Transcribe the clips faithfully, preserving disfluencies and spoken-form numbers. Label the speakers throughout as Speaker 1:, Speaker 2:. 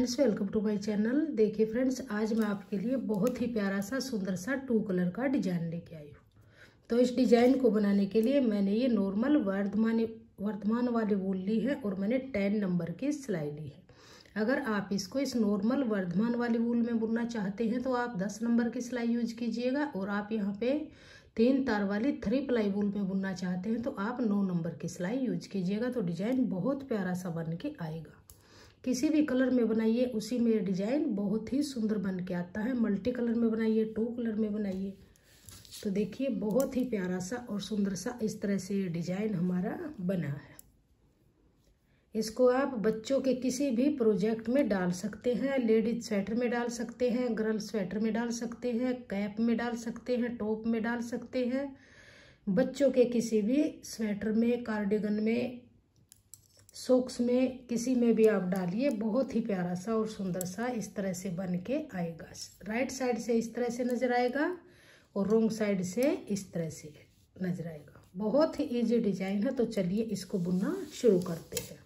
Speaker 1: Friends, welcome to my channel. देखिए friends, आज मैं आपके लिए बहुत ही प्यारा सा सुंदर सा टू कलर का डिजाइन लेके आई हूँ। तो इस डिजाइन को बनाने के लिए मैंने ये नॉर्मल वर्धमान वर्धमान वाली वूल ली है और मैंने टेन नंबर की सिलाई ली है। अगर आप इसको इस नॉर्मल वर्धमान वाली वूल में बुनना चाहते हैं तो आप दस नंबर की सिलाई यूज कीजिएगा, और आप यहाँ पे तीन तार वाली थ्री प्लाई वूल में बुनना चाहते हैं तो आप नौ नंबर की सिलाई यूज कीजिएगा। तो डिजाइन बहुत प्यारा सा बन के आएगा। किसी भी कलर में बनाइए उसी में डिजाइन बहुत ही सुंदर बन के आता है। मल्टी कलर में बनाइए, टू कलर में बनाइए, तो देखिए बहुत ही प्यारा सा और सुंदर सा इस तरह से ये डिजाइन हमारा बना है। इसको आप बच्चों के किसी भी प्रोजेक्ट में डाल सकते हैं। लेडीज स्वेटर में डाल सकते हैं, गर्ल स्वेटर में डाल सकते हैं, कैप में डाल सकते हैं, टॉप में डाल सकते हैं। बच्चों के किसी भी स्वेटर में, कार्डिगन में, सॉक्स में, किसी में भी आप डालिए। बहुत ही प्यारा सा और सुंदर सा इस तरह से बन के आएगा। राइट साइड से इस तरह से नजर आएगा और रॉन्ग साइड से इस तरह से नजर आएगा। बहुत ही इजी डिजाइन है। तो चलिए इसको बुनना शुरू करते हैं।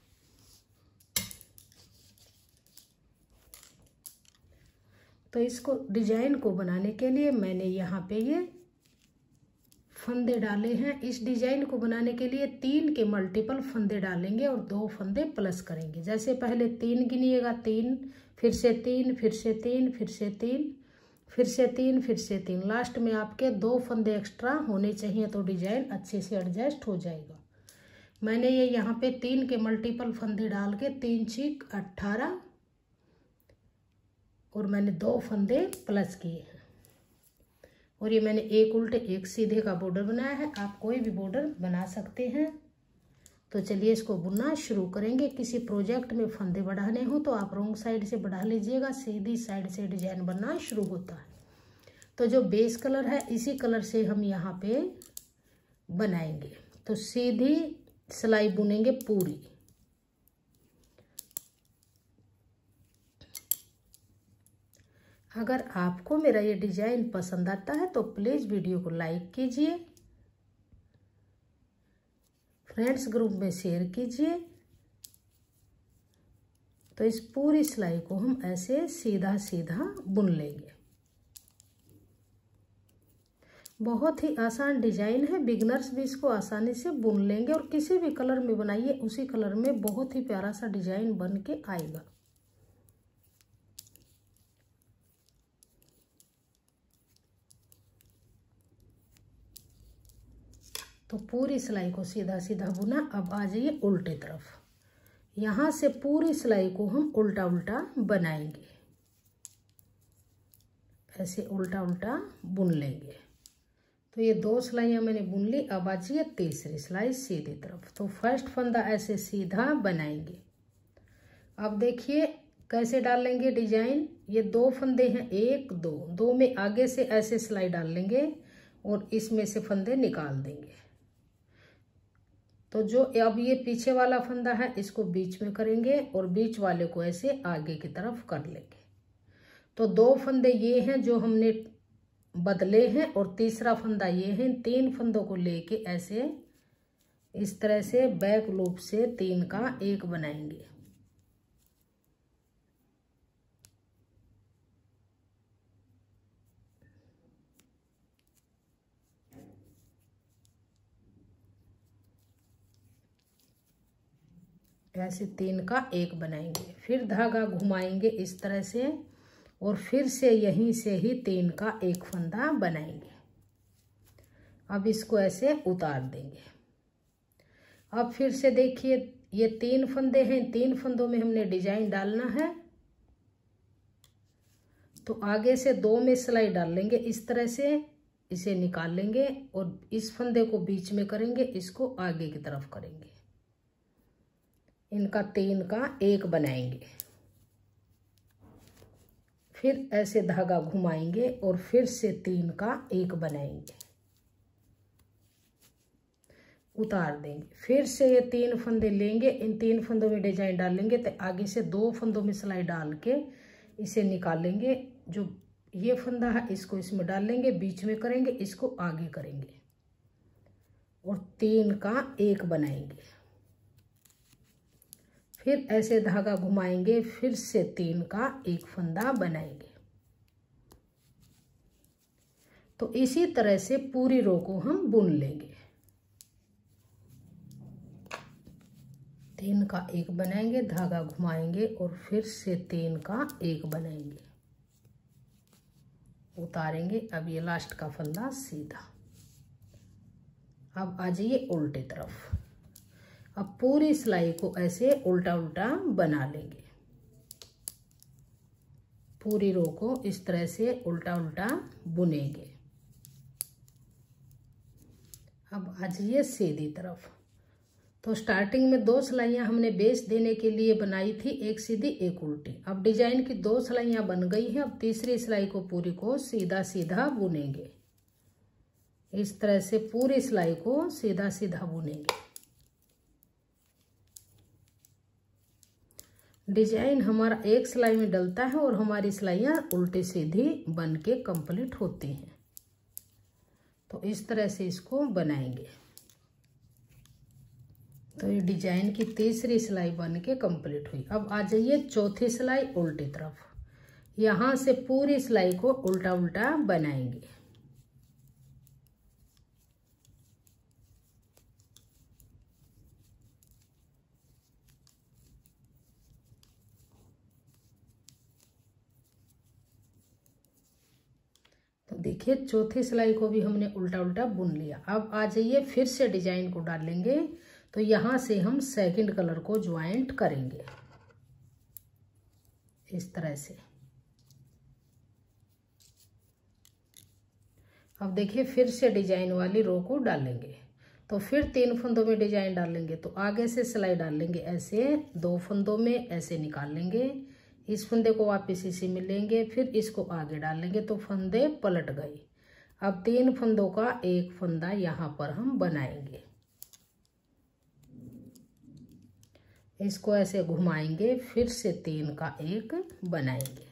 Speaker 1: तो इसको डिजाइन को बनाने के लिए मैंने यहाँ पे ये फंदे डाले हैं। इस डिजाइन को बनाने के लिए तीन के मल्टीपल फंदे डालेंगे और दो फंदे प्लस करेंगे। जैसे पहले तीन गिनिएगा, तीन, फिर से तीन, फिर से तीन, फिर से तीन, फिर से तीन, फिर से तीन। लास्ट में आपके दो फंदे एक्स्ट्रा होने चाहिए तो डिजाइन अच्छे से एडजस्ट हो जाएगा। मैंने ये यहाँ पे तीन के मल्टीपल फंदे डाल के तीन छीक अट्ठारह और मैंने दो फंदे प्लस किए हैं। और ये मैंने एक उल्टे एक सीधे का बॉर्डर बनाया है। आप कोई भी बॉर्डर बना सकते हैं। तो चलिए इसको बुनना शुरू करेंगे। किसी प्रोजेक्ट में फंदे बढ़ाने हो तो आप रॉन्ग साइड से बढ़ा लीजिएगा, सीधी साइड से डिजाइन बनना शुरू होता है। तो जो बेस कलर है इसी कलर से हम यहाँ पे बनाएंगे। तो सीधी सिलाई बुनेंगे पूरी। अगर आपको मेरा ये डिजाइन पसंद आता है तो प्लीज वीडियो को लाइक कीजिए, फ्रेंड्स ग्रुप में शेयर कीजिए। तो इस पूरी सिलाई को हम ऐसे सीधा सीधा बुन लेंगे। बहुत ही आसान डिजाइन है, बिगिनर्स भी इसको आसानी से बुन लेंगे। और किसी भी कलर में बनाइए उसी कलर में बहुत ही प्यारा सा डिजाइन बन के आएगा। तो पूरी सिलाई को सीधा सीधा बुना। अब आ जाइए उल्टे तरफ। यहाँ से पूरी सिलाई को हम उल्टा उल्टा बनाएंगे। ऐसे उल्टा उल्टा बुन लेंगे। तो ये दो सिलाइयाँ मैंने बुन ली। अब आ जाइए तीसरी सिलाई सीधी तरफ। तो फर्स्ट फंदा ऐसे सीधा बनाएंगे। अब देखिए कैसे डाल लेंगे डिजाइन। ये दो फंदे हैं, एक दो, दो में आगे से ऐसे सिलाई डाल लेंगे और इसमें से फंदे निकाल देंगे। तो जो अब ये पीछे वाला फंदा है इसको बीच में करेंगे और बीच वाले को ऐसे आगे की तरफ कर लेंगे। तो दो फंदे ये हैं जो हमने बदले हैं और तीसरा फंदा ये है। तीन फंदों को लेके ऐसे इस तरह से बैक लूप से तीन का एक बनाएंगे। ऐसे तीन का एक बनाएंगे, फिर धागा घुमाएंगे इस तरह से और फिर से यहीं से ही तीन का एक फंदा बनाएंगे। अब इसको ऐसे उतार देंगे। अब फिर से देखिए ये तीन फंदे हैं, तीन फंदों में हमने डिजाइन डालना है। तो आगे से दो में सिलाई डाल लेंगे इस तरह से, इसे निकाल लेंगे और इस फंदे को बीच में करेंगे, इसको आगे की तरफ करेंगे। इनका तीन का एक बनाएंगे। फिर ऐसे धागा घुमाएंगे और फिर से तीन का एक बनाएंगे, उतार देंगे। फिर से ये तीन फंदे लेंगे, इन तीन फंदों में डिजाइन डालेंगे। तो आगे से दो फंदों में सिलाई डाल के इसे निकाल लेंगे। जो ये फंदा है इसको इसमें डाल लेंगे, बीच में करेंगे, इसको आगे करेंगे और तीन का एक बनाएंगे। फिर ऐसे धागा घुमाएंगे, फिर से तीन का एक फंदा बनाएंगे। तो इसी तरह से पूरी रो को हम बुन लेंगे। तीन का एक बनाएंगे, धागा घुमाएंगे और फिर से तीन का एक बनाएंगे, उतारेंगे। अब ये लास्ट का फंदा सीधा। अब आ जाइए उल्टी तरफ। अब पूरी सिलाई को ऐसे उल्टा उल्टा बना लेंगे। पूरी रो को इस तरह से उल्टा उल्टा बुनेंगे। अब आ जाइए सीधी तरफ। तो स्टार्टिंग में दो सिलाइयाँ हमने बेस देने के लिए बनाई थी, एक सीधी एक उल्टी। अब डिजाइन की दो सिलाइयाँ बन गई हैं। अब तीसरी सिलाई को पूरी को सीधा सीधा बुनेंगे। इस तरह से पूरी सिलाई को सीधा सीधा बुनेंगे। डिजाइन हमारा एक सिलाई में डलता है और हमारी सिलाइयाँ उल्टी सीधी बन के कंप्लीट होती हैं। तो इस तरह से इसको बनाएंगे। तो ये डिजाइन की तीसरी सिलाई बन के कंप्लीट हुई। अब आ जाइए चौथी सिलाई उल्टी तरफ। यहाँ से पूरी सिलाई को उल्टा उल्टा बनाएंगे। तो देखिए चौथी सिलाई को भी हमने उल्टा उल्टा बुन लिया। अब आ जाइए फिर से डिजाइन को डालेंगे। तो यहाँ से हम सेकंड कलर को ज्वाइंट करेंगे इस तरह से। अब देखिए फिर से डिजाइन वाली रो को डालेंगे। तो फिर तीन फंदों में डिजाइन डालेंगे। तो आगे से सिलाई डाल लेंगे, ऐसे दो फंदों में ऐसे निकाल लेंगे। इस फंदे को वापस इसी में लेंगे, फिर इसको आगे डाल लेंगे। तो फंदे पलट गए। अब तीन फंदों का एक फंदा यहाँ पर हम बनाएंगे। इसको ऐसे घुमाएंगे, फिर से तीन का एक बनाएंगे।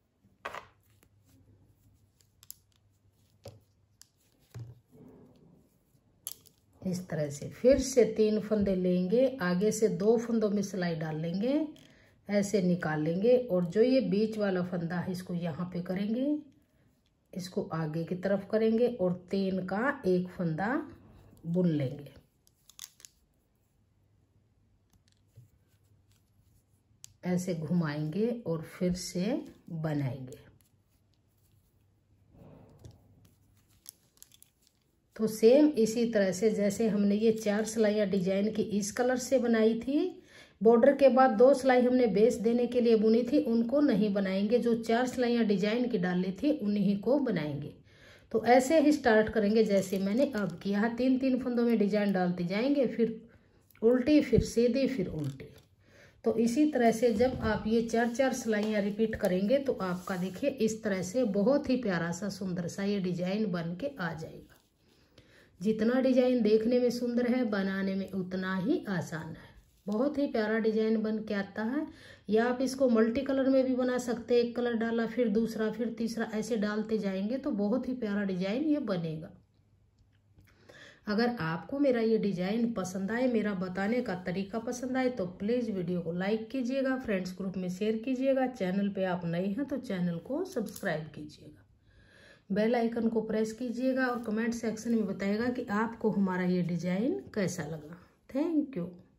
Speaker 1: इस तरह से फिर से तीन फंदे लेंगे, आगे से दो फंदों में सिलाई डाल लेंगे, ऐसे निकाल लेंगे। और जो ये बीच वाला फंदा है इसको यहाँ पे करेंगे, इसको आगे की तरफ करेंगे और तीन का एक फंदा बुन लेंगे। ऐसे घुमाएंगे और फिर से बनाएंगे। तो सेम इसी तरह से जैसे हमने ये चार सिलाइयाँ डिजाइन की इस कलर से बनाई थी, बॉर्डर के बाद दो सिलाई हमने बेस देने के लिए बुनी थी, उनको नहीं बनाएंगे। जो चार सिलाइयाँ डिजाइन की डाली थी उन्हीं को बनाएंगे। तो ऐसे ही स्टार्ट करेंगे जैसे मैंने अब किया। तीन तीन फंदों में डिजाइन डालते जाएंगे, फिर उल्टी, फिर सीधी, फिर उल्टी। तो इसी तरह से जब आप ये चार चार सिलाइयाँ रिपीट करेंगे तो आपका देखिए इस तरह से बहुत ही प्यारा सा सुंदर सा ये डिजाइन बन के आ जाएगा। जितना डिजाइन देखने में सुंदर है, बनाने में उतना ही आसान है। बहुत ही प्यारा डिजाइन बन के आता है। या आप इसको मल्टी कलर में भी बना सकते हैं। एक कलर डाला, फिर दूसरा, फिर तीसरा, ऐसे डालते जाएंगे तो बहुत ही प्यारा डिजाइन ये बनेगा। अगर आपको मेरा ये डिजाइन पसंद आए, मेरा बताने का तरीका पसंद आए, तो प्लीज़ वीडियो को लाइक कीजिएगा, फ्रेंड्स ग्रुप में शेयर कीजिएगा। चैनल पे आप नए हैं तो चैनल को सब्सक्राइब कीजिएगा, बेल आइकन को प्रेस कीजिएगा और कमेंट सेक्शन में बताइएगा कि आपको हमारा ये डिजाइन कैसा लगा। Thank you.